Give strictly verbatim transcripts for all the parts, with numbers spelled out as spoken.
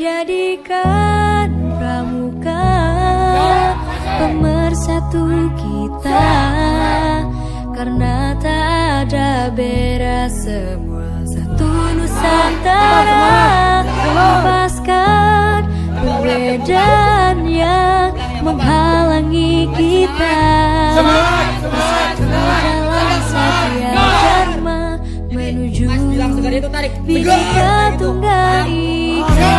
Jadikan pramuka pemersatu kita, karena tak ada beda, semua satu Nusantara. Lepaskan perbedaan yang menghalangi kita, bersatu dalam satya dharma menuju Bhinneka Tunggal Ika.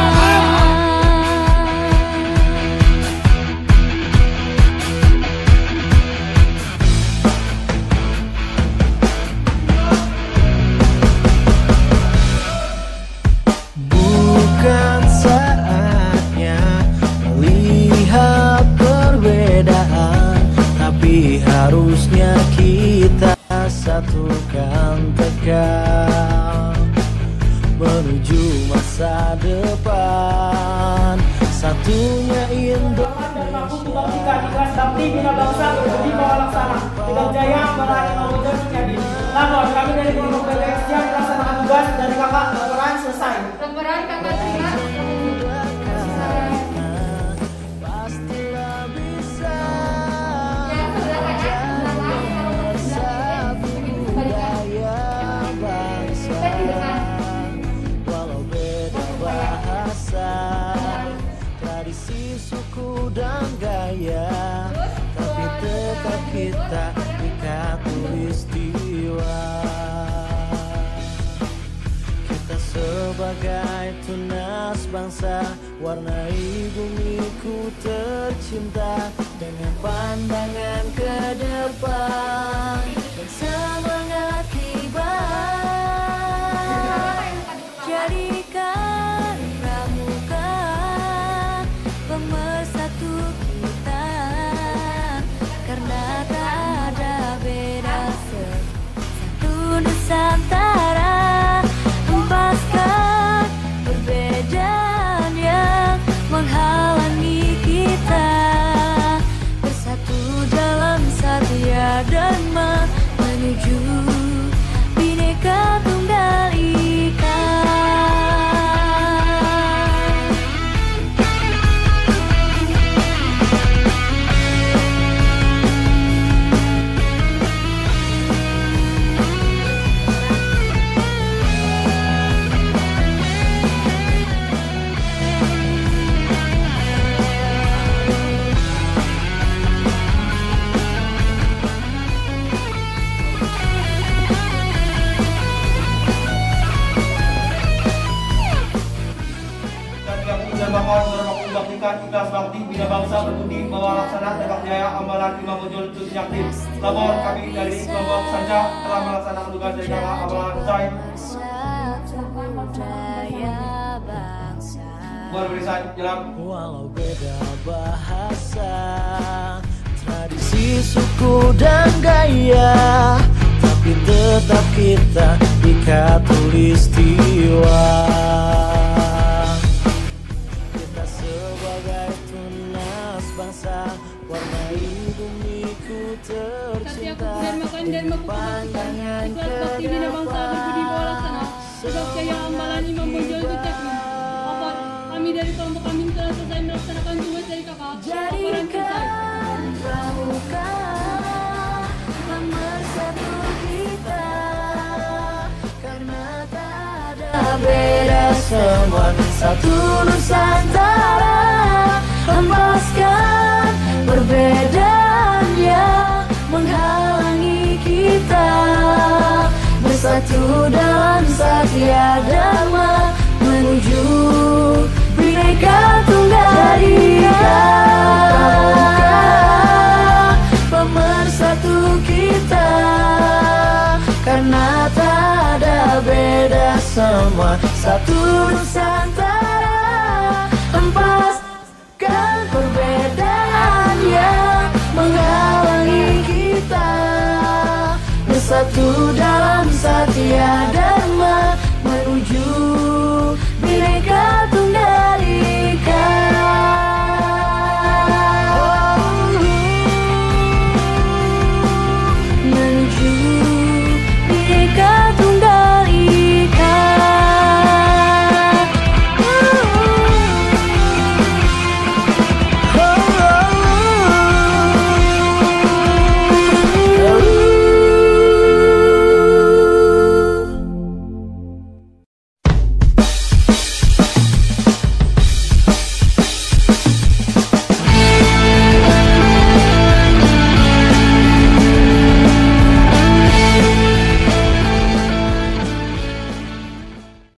Bukan saatnya melihat perbedaan, tapi harusnya kita satukan tekad menuju masa depan. Satunya Indonesia. Ikhlas Bakti Bina Bangsa berbudi bawah laksana Tegak Jaya Ambalan Imam Suryadi. Lapor kami dari kelompok P P X yang melaksanakan tugas dari kakak. Laporan selesai. Laporan kakak terima. Pastilah bisa budaya bangsa, walau beda bahasa, tradisi, suku dan gaya, tapi tetap kita ikat tulistiwa. Kita sebagai tunas bangsa, warnai bumiku tercinta dengan pandangan ke depan dan semangat kibar. Jadikan pramuka pemersatu kita, karena tak ada beda, satu Nusantara. Hempaskan perbedaan yang menghalangi kita, bersatu dalam satya dharma menuju Bhinneka Tunggal Ika. Ikhlas Bakti Bina Bangsa berbudi bawah laksana Tegak Jaya Ambalan Imam Suryadi. Lapor kami dari kelompok Sanca telah melaksanakan tugas dari kakak Ambalan Usai. Berbarisan jelas. Walau beda bahasa, tradisi, suku dan gaya, tapi tetap kita ikat tulistiwa. Kita sebagai tunas bangsa, warnai bumiku tercinta dengan pandangan ke depan. Tegak Jaya Ambalan Imam Suryadi. Lapor kami dari kelompok kami telah selesai melaksanakan tugas dari kakak. Laporan selesai. Jadikan pramuka pemersatu kita, karena tak ada beda, semua satu Nusantara. Hempaskan perbedaan yang menghalangi kita, bersatu dalam satya dharma menuju Bhinneka Tunggal Ika. Pemersatu kita, karena tak ada beda, semua satu Nusantara. Hempaskan perbedaan yang menghalangi kita, bersatu dalam satya dharma menuju